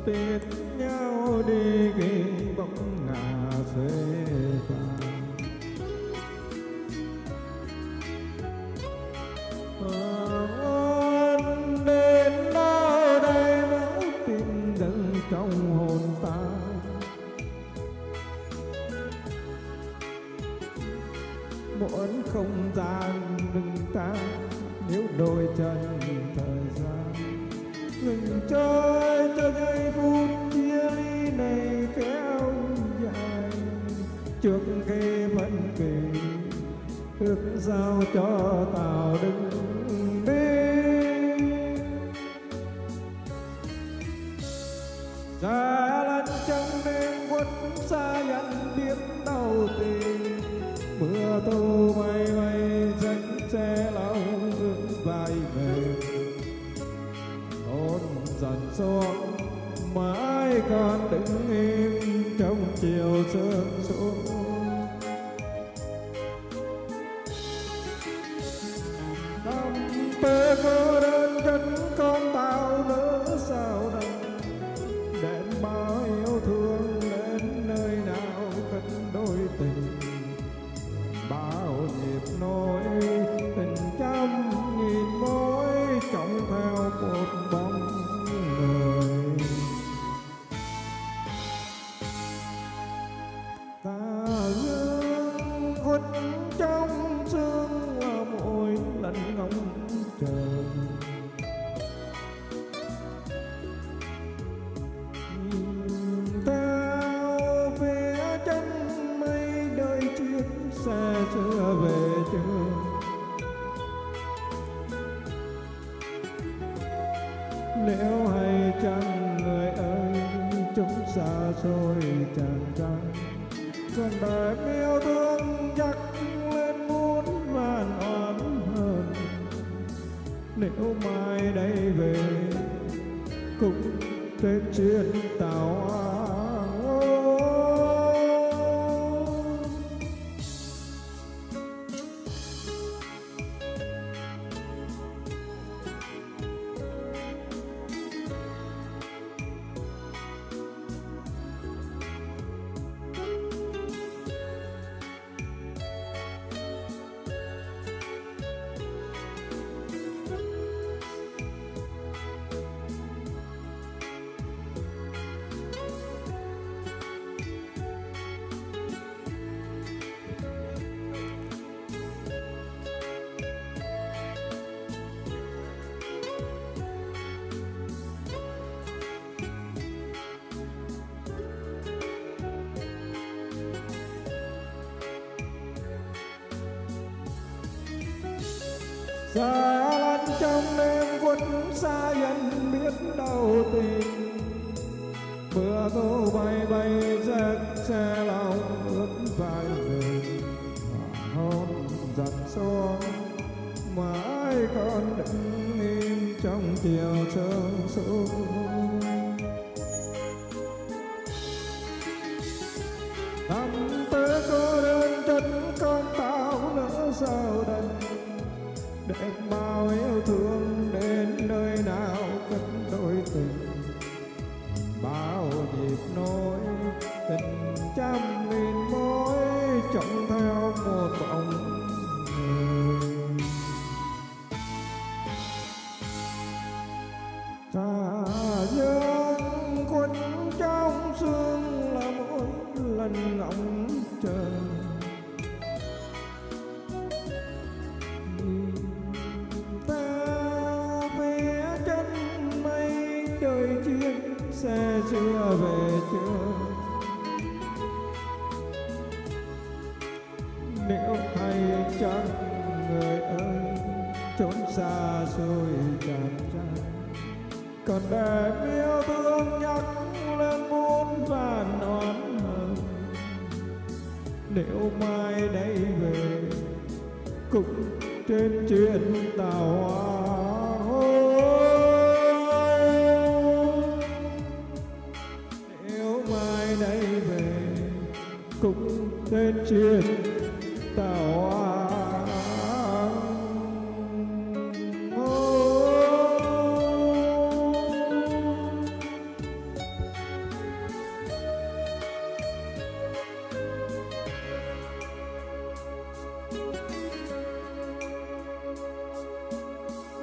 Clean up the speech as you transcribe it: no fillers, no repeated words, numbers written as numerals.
tiết nhau đi ghi bóng ngả xuế vàng. Đến đâu đây máu tim dâng trong hồn ta, muốn không gian ngừng ta nếu đôi chân thời gian ngừng trôi cho giây phút chia ly này kéo dài. Trước khi vẫn kỳ ước giao cho tao đừng đi, ra lăn trong đêm khuất xa nhận biết đau tình. Mưa tô bay bay danh xe lòng ước vai về, hôn dần xuống mãi còn đứng im trong chiều sương xuống. Tâm tư cô đơn chân con tao nỡ sao đành, đến bao yêu thương đến nơi nào cất đôi tình. Bao nhịp nỗi tình trăm nghìn mối trọng theo một bóng người. Ta dương khuất trong sương qua mỗi lần ngóng chờ, theo phía chân mây đôi chiếc xe xưa về chưa. Nếu hay chăng người ơi chúng xa xôi tràn tràn, còn đời yêu thương dắt lên muốn van oán hơn. Nếu mai đây về cũng trên chuyến tàu hoa. Xa lăn trong đêm khuất xa dần biết đau tình. Mưa tô bay bay giấc xe lòng ướt vai mình, hôn dần xuống mãi còn đứng im trong chiều sương xuống. Tâm tư cô đơn chân con tao nỡ sao đành, để bao yêu thương đến nơi nào cất đôi tình. Bao nhịp nỗi tình trăm nghìn mối trọng theo một bóng người. Ta dương khuất trong sương là mỗi lần ngóng chờ, xe chưa về chưa. Nếu hay chăng người ơi trốn xa xôi tràn tràn, còn để yêu thương nhắc lên muốn van oán hờn. Nếu mai đây về cũng trên chuyến tàu hoa. Đây về cũng trên chuyến tàu hoa.